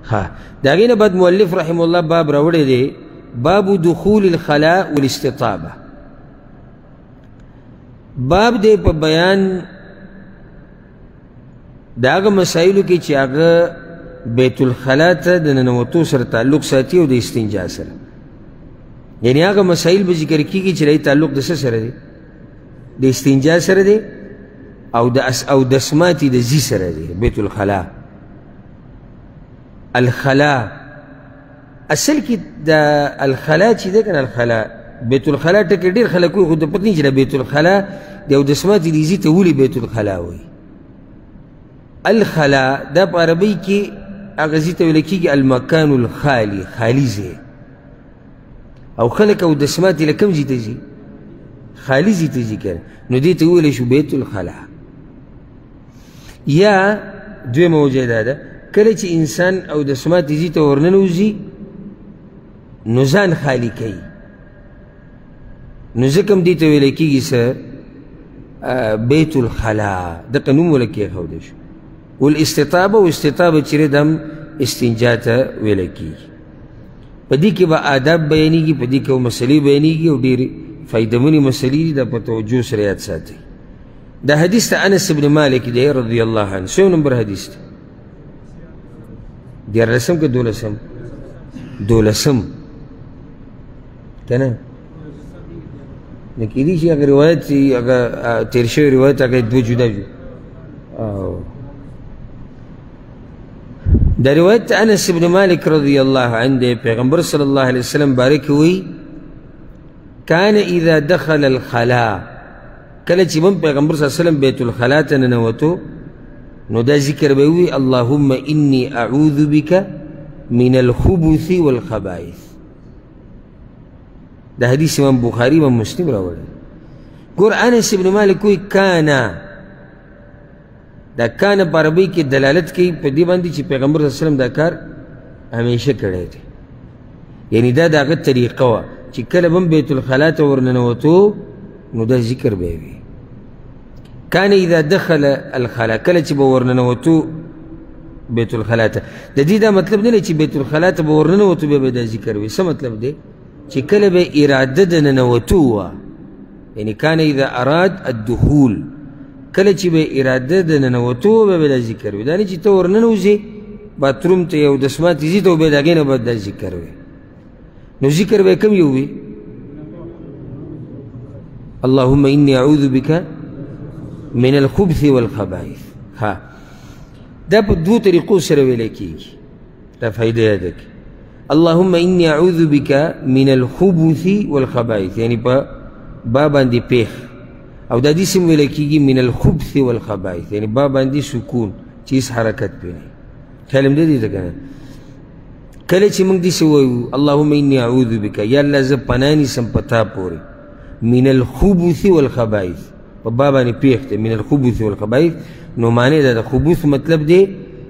د هغې نه بعد مؤلف رحمه الله باب راوړی دی باب دخول الخلاء والاستطابه. باب دی په بیان د هغه مسایلو کې چې هغه بیت الخلا ته د ننوتو سره تعلق ساتي او د استنجا سره. یعنی هغه مسایل به ذکر کېږي چې د تعلق د څه سره دی؟ د استنجا سره دی او د اسماتي د زی سره دی. بیت الخلا الخلا اصل کې د الخلا چې دی که نه الخلا بیت الخلا ټکي ډېر خلک وایي خو د پته نه چې د بیت الخلا د یو د اسماتي د زی ته ولې بیت الخلا وایي. الخلا دا په عربۍ کې هغه ځای ته ویل کېږي المکان الخالي، خالي ځای. او خلک او د اسماتي له کوم ځای ته ځي؟ خالي ځای ته ځي که نو دې ته وویلی شو بیت الخلا. یا دویمه وجه دا ده کله چې انسان او د اسماتي ځای ته ورننوځي نو ځان خالي کوي، نو ځکه هم دې ته ویلی کېږي څه بیت الخلا، دقه نوم ورله کېښودی شو. والاستطابه و استطابه چې دم استنجا ته ویلی کېږي. په دې کې به آداب بیانېږي، په دې کې به مسلې بیانېږي او ډېرې فایدهمنې مسلې دي. دا په توجه سره یاد ساتئ. دا حدیث ته انس بن مالک دی رضی الله عنه. څوم نمبر حدیث دی؟ 14 که 12؟ 12 که نه؟ نه کېدای شي هغه روایت چې هغه تېر شوی روایت هغه دوه جدا جدا. دا روایت انس بن مالک رضی الله عنه دی. پیغمبر صلی الله علیه وسلم بارک وی کان اذا دخل الخلا، کله چې من پیغمبر صلی الله علیه وسلم بیت الخلا ته ننوتو نو دا ذکر به وی اللهم انی اعوذ بک من الخبث والخبائث. دا حدیث امام بخاری امام مسلم راوړی. ګور انس بن مالک وی کانا، دا کان په عربۍ کې دلالت کوي په دې باندې چې پیغمبر صلی الله علیه وسلم دا کار همیشه کړی دی. یعنی دا د هغه طریقه وه چې کله به هم بیت الخلا ته ورننوتو نو دا ذکر به یې وي. کان اذا دخل الخلا، کله چې به ورننوتو بیت الخلا ته. د دې دا مطلب نه دی چې بیت الخلا ته به ورننوتو بیا به دا ذکر وي. څه مطلب دی؟ چې کله به اراده د ننوتو وه، یعنی کان اذا اراد الدخول، کله چې به اراده د ننوتو به به دا ذکر وي. دا نه چې ته ورننوځې باتروم ته یو د اسماتي ځي ته بیا د هغې نه به دا ذکر وي. نو ذکر به کوم یو وي؟ اللهم انی اعوذ بک من الخبث والخبائث. دا په دوو طریقو سره ویلی کېږي. دا فایده یاده کړي. اللهم انی اعوذ بک من الخبث والخبائث، یعنی په با باندې پیښ، او دا داسې هم ویلی کېږي من الخبث والخبائث، یعنی با باندې سکون چې هېڅ حرکت پرې نه وي. خیال هم دی ته که نه؟ کله چې موږ داسې وایو اللهم انی اعوذ بک، یا الله زه پناه نیسم په تا پورې من الخبث والخبائث، په با باندې پیښ دی من الخبث والخبائث. نو معنی دا د خبث مطلب دی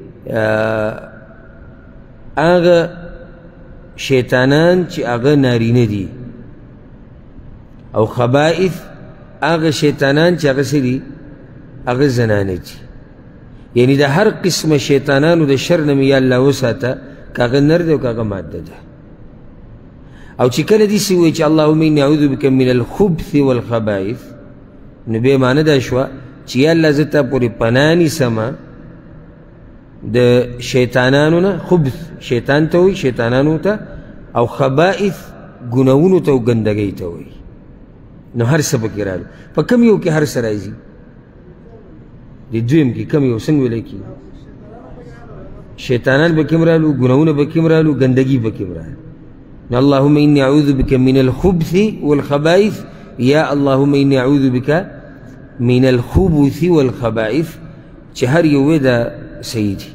هغه شیطانان چې هغه نارینه دي، او خبائث هغه شیطانان چې هغه څه دي؟ هغه زنانه دي. یعنی د هر قسمه شیطانانو د شر نه مې یا الله وساته، که هغه نر دی او که هغه ماده ده. او چې کله داسې ووایي چې اللهم انی اعوذ بک من الخبث والخبائث، نو بیا معنه دا شوه چې یا الله زه تا پورې پناه نیسمه د شیطانانو نه. خبث شیطان ته وایي، شیطانانو ته، او خبائث ګناهونو ته او ګندګۍ ته وایي. نو هر څه پکې رالو. په کوم یو کې هر څه راځي؟ د دویم کې کوم یو څنګه ویلی کېږي؟ شیطانان به کوم رالو، ګناهونه به کوم رالو، ګندګي به کوم رالو. نو اللهم انی اعوذ بک من الخبث والخبائث، یا اللهم انی اعوذ بک من الخبث والخبائث، چې هر یو وی دا صحیح دي.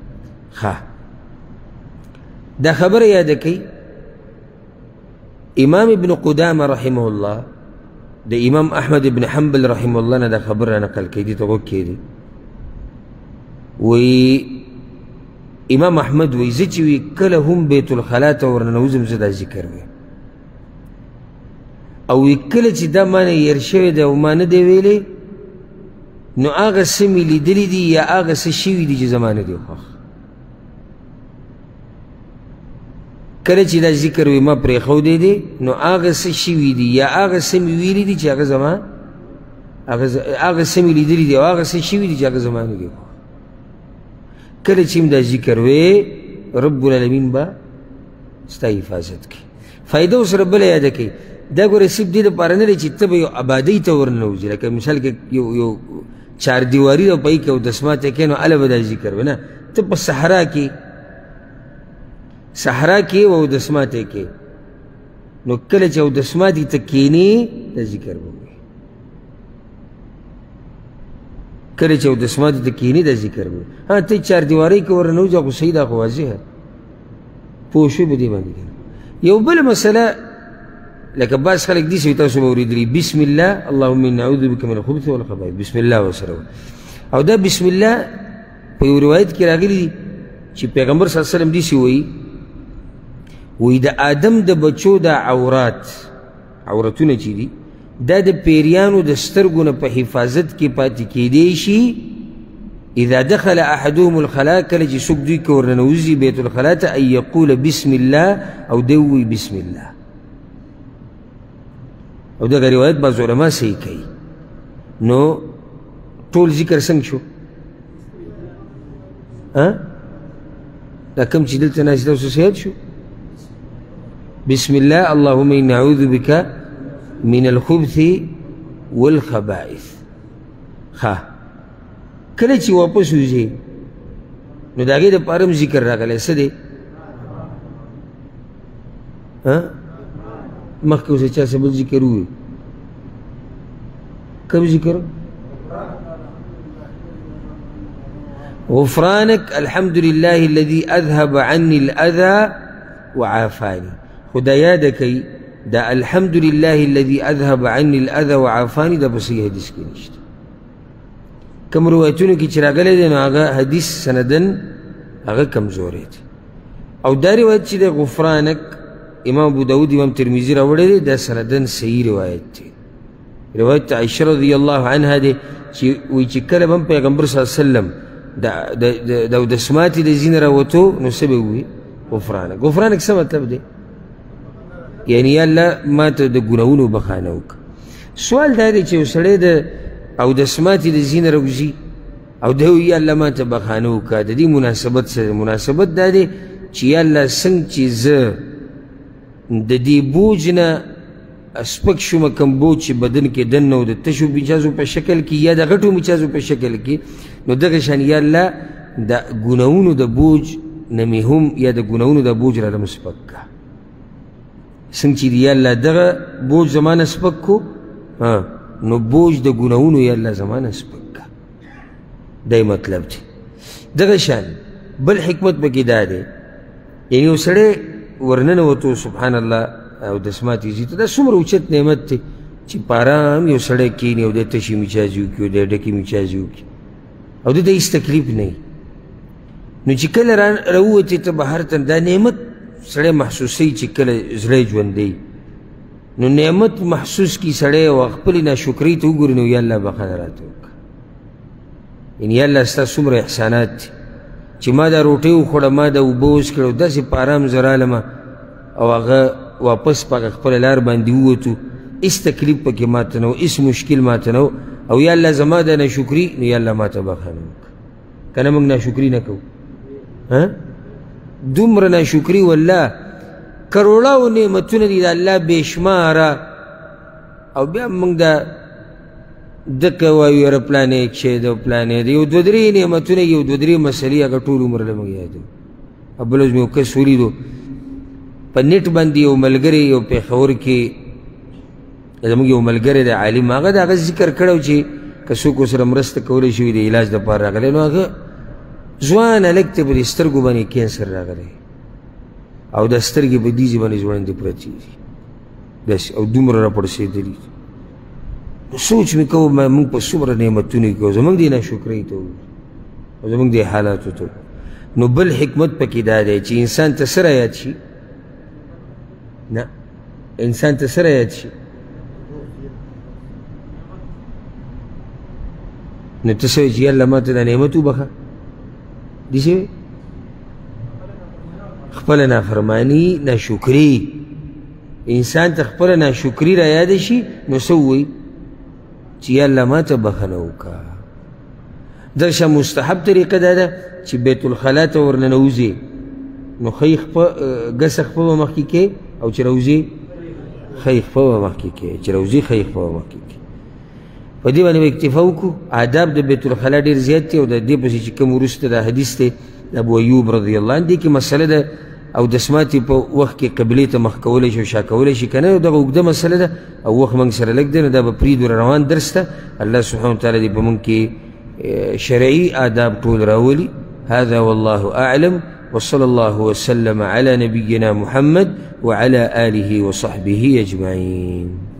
دا خبره یاده کوي امام ابن قدامه رحمه الله د امام احمد ابن حنبل رحمه الله نه دا خبره نقل کوي. دې ته غوږ کېږدي. وی امام احمد وی زه چې وی کله هم بیت الخلا ته ورننوځم زه دا ذکر ویم، او وی کله چې دا مانه هېر شوی دی او ما نه دی ویلی نو هغه څه مې لیدلي دي یا هغه څه شوي دي چې زما نه دي خوښ. کله چې دا ذکر وي ما پرېښودی دی نو هغه څه شوي دي یا هغه څه مې ویلي دي چې هغه زما هغه څه مې لیدلي دي او هغه څه شوي دي چې هغه زما نه دي کله چې دا ذکر وی رب العالمین به ستا حفاظت کوي فایده ورسره بله یاده کوي دا ګوره صرف دې دپاره نه دی چې ته به یو ابادۍ ته ورننوځې لکه مثال کې یو چاردیواري ده په هغې کې اودسمات یې کوې نو هله به دا ذکر وي نه ته په صحرا کې او اودسمات یې کوې نو کله چې اودسمات ته کښېنې دا ذکر به وي کله چې اودسمات ته کښېنې دا ذکر به وي ها ته چاردیوارۍ کې ورننوځې خو صحیح ده خو واضحه پوه شوې په دې باندې که یو بله مسله لکه بعض خلک داسې وي تاسو به اورېدلي بسم الله اللهم انا نعوذ بک من الخبث والخبائث بسم الله ورسره او دا بسم الله په یو روایت کې راغلي دي چې پیغمبر صلی الله علیه وسلم داسې وایي د آدم د بچو دا عورتونه چې دي دا د پیریانو د سترګو نه په حفاظت کې پاتې کیدی شي اذا دخل احدهم الخلاء کله چې څوک دوی کې ورننوځي بیت الخلاء ته ان یقول بسم الله او دی ووایي بسم الله او دغه روایت بعض علما صحیح کوي نو ټول ذکر څنګه شو دا کوم چې دلته ناست تاسو صحت شو بسم الله اللهم انا نعوذ بك من الخبث والخبائث کله چې واپس وځي نو د هغې دپاره هم ذکر راغلی څه دی مخکې اوس چا څه بل ذکر ووي کوم ذکر غفرانك الحمد لله الذي أذهب عني الأذى وعافاني خدا یاد کوي دا الحمد لله الذي أذهب عني الأذى وعافاني دا بصحیح حدیث کې نشته کوم روایتونو کې چې راغلی دی نو هغه حدیث سندن هغه کمزوری دی او دا روایت چې دی غفرانک امام ابو داود امام ترمذي راوړی دی دا سندن صحیح روایت دی روایت عائشہ رضی الله عنها دی چې وایي چې کله به هم پیغمبر صلی الله علیه وسلم د اودسماتې د ځینې راوتو نو څه به ووایي غفرانک څه مطلب دی یعنی یا الله ما ته د ګناهونو بخانه وکړه سوال دا دی چې یو سړی د اودسماتې د ځینې راوځي او دی وایي یا الله ما ته بخانه وکړه د دې مناسبت څه دی مناسبت دا دی چې یا الله څنګه چې زه د دې بوج نه سپک شومه کوم بوج چې بدن کې دننه او د تشو مچازو په شکل کې یا د غټو مچازو په شکل کې نو دغه شان یا الله د ګناهونو د بوج نه مې هم یا د ګناهونو د بوج راله سپک کړه څنګه چې یا الله دغه بوج زما نه سپک کړو نو بوج د ګناهونو یا الله زما نه سپک کړه دی مطلب دی دغه شان بل حکمت پکې دا دی یعنی یو سړی ورننوتو سبحان الله اودسمات یې ته دا څومره اوچت نعمت دی چې په ارام یو سړی کښېني او دی تشي مچازي وکړي او دی ډکې مچازي وکړي او دې ته هېڅ تکلیف نه وي نو چې کله راووتې ته بهر ته دا نعمت سړی محسوسوي چې کله زړی ژوندی نو نعمت محسوس کړي سړی او خپلې ناشکرۍ ته وګوري نو یا الله بخښنه راته وکړه یعنې یا الله ستا څومره احسانات دي چې ما دا روټۍ وخوړه ما دا اوبه وڅکړه او داسې په ارام زه رالمه او هغه واپس په هغه خپله لار باندې ووتو هېڅ تکلیف پکې ماته نه و هېڅ مشکل ماته نه و او یا الله زما دا ناشکري نو یا الله ماته بخښنه وکړه که نه موږ ناشکري نه کوو دومره ناشکري والله کروڑاو نعمتونه دي د الله بې شماره او بیا موږ دا دکه وایو یاره پلانې کښې ده پلانې ده یو دوه درې نعمتونه یو دوه درې مسلې هغه ټول عمر له موږ یادو او بل ورځ مې یو کس ولیدو په نیټ باندې یو ملګری یو پېښور کې زموږ یو ملګری دی عالم هغه د هغه ذکر کړی چې که څوک ورسره مرسته کولی شي د علاج دپاره راغلی نو هغه ځوان هلک ته په دې سترګو باندې کینسر راغلی او دا سترګې په دیزې باندې ځوړندې پرتې دي داسې او دومره راپړسېدلي دي نو سوچ مې کوو موږ په څومره نعمتونو کې او زموږ دې ناشکرۍ ته او زموږ دې حالاتو ته نو بل حکمت پکې دا دی چې انسان ته څه رایاد شي نه انسان ته څه رایاد شي نو ته څه وایي چې یا الله ما ته دا نعمت وبخه داسې وایي خپل نافرمانی ناشکری انسان ته خپل ناشکری را یاد شي نو څه ووایي چې یا الله ما ته بخښنه وکړه. درشه مستحب طریقه دا ده چې بیت الخلا ته ورننوځې نو ښی ګسه خپه به مخکې کې او چې روځې ښی خپه به مخکې کې چې روځې ښی خپه به مخکې کې. په دې باندې به اکتفا وکړو. آداب د بیت الخلا ډېر زیات دي او د دې پسې چې کوم وروسته دا حدیث دی د ابو ایوب رضی الله عنه دې کې مسله ده او د سماتې په وخت کې قبلې ته مخ کولی شي او شا کولی شي که نه دغه اوږده مسله ده او وخت موږ سره لږ دی نو دا به پرېږدو روان درس ته. الله سبحانه وتعالی دې په موږ کې شرعي آداب ټول راولي. هذا والله أعلم وصلى الله وسلم على نبينا محمد وعلى آله وصحبه أجمعين.